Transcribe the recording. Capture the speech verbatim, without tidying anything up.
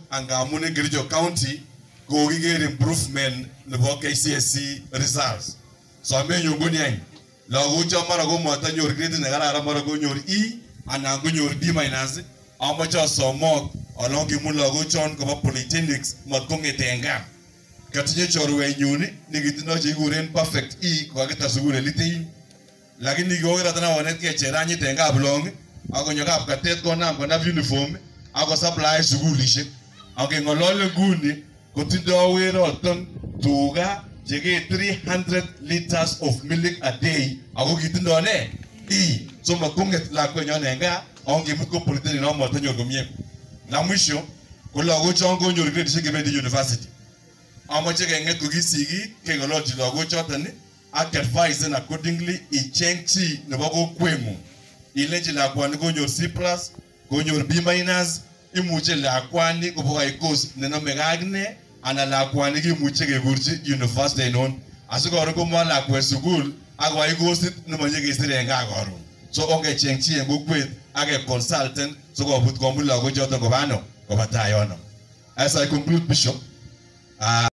angamun en Kericho County kokiker improvement nebo K C S E results. So amenyo ngoni any lagocho mara ko matanyor grade ne kararan mara konyor E anan konyor D minus amache asomok along kimun lagochon koba polytechnics mat kongetenga. Katinye chorwenyun ni kitino che kiguren perfect E ko kakitar sukul elite. Lakini kikokira tana wanetkei cheranyit en Kaplong akonyo Kapkatet konam konap uniform ako supply sukulishek. Akeng'olole nguni kotindo weroton tuga cheke three hundred liters of milk a day ako kitindo ne E. So makonget lakwenyon en gaa akongimut ko polytechnic no matanyor komie. La mwisho ko lagochon konyor gradishek kebendi university. Amache kenget ko kisiki keng'ololchi lagochoton ak advise accordingly icheng chi nebo kokweng'ung. Ilenchi lakwani konyor C plus, konyor B minus, imuche lakwani kobokai course nenome ak ne anan lakwani kimuche kekurchi university enon. Asikoron komwa lakwet sukul ak koyai course nemoche kesir en gaa koron. So ongecheng chi en kokwet ak e consultant sikobut komut lagochoton koba ano koba tai yono. As I conclude, Bishop, uh,